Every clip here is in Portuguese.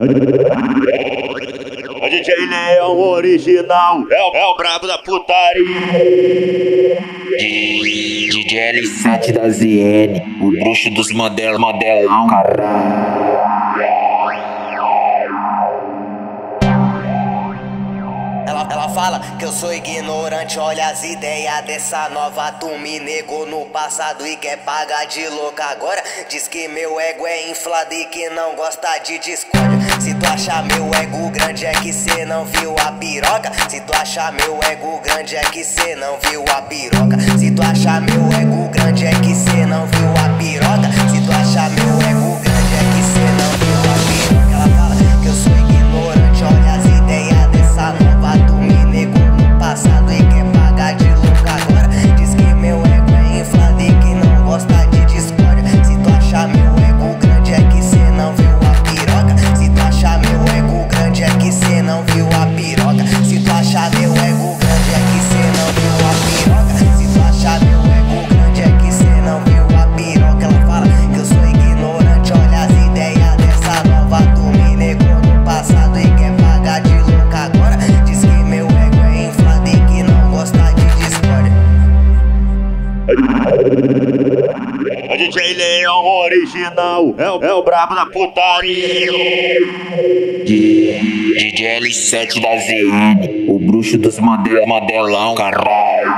O DJ Leão original é o brabo da putaria. DJ L7 da ZN, o bruxo dos modelão, caralho. Ela fala que eu sou ignorante, olha as ideias dessa nova. Tu me negou no passado e quer pagar de louca agora. Diz que meu ego é inflado e que não gosta de discórdia. Se tu achar meu ego grande é que cê não viu a piroca. Se tu achar meu ego grande é que cê não viu a piroca. Se tu achar meu ego grande é que cê não viu a piroca. Se tu achar meu ego grande é que cê não viu a piroca. Ela fala que eu sou ignorante, olha as ideias dessa nova. Tu me negou no passado e quer pagar de louca agora. Diz que meu ego é inflado e que não gosta de discórdia. Se tu achar meu ego grande é que cê não viu a piroca. Se tu achar meu ego grande é que cê não viu a piroca. Se tu achar meu ego grande é que cê não viu a piroca. Se tu achar meu ego grande é que cê não viu a piroca. Ela fala que eu sou ignorante, olha as ideias dessa nova. Tu me negou no passado e quer pagar de louca agora. Diz que meu ego é inflado e que não gosta de discórdia. O DJ Leão original é o brabo da putaria. DJ L7 da ZN, o bruxo dos modelão, caralho.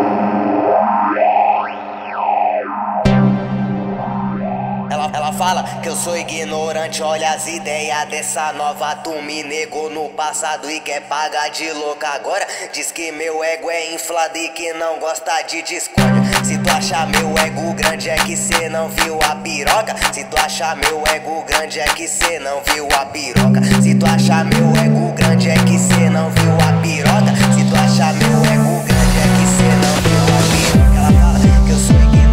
Ela fala que eu sou ignorante, olha as ideias dessa nova. Tu me negou no passado e quer pagar de louca agora. Diz que meu ego é inflado e que não gosta de discórdia. Se tu achar meu ego grande é que cê não viu a piroca. Se tu achar meu ego grande é que cê não viu a piroca. Se tu achar meu ego grande é que cê não viu a piroca. Se tu achar meu ego grande é que cê não viu a piroca. Ela fala que eu sou ignorante.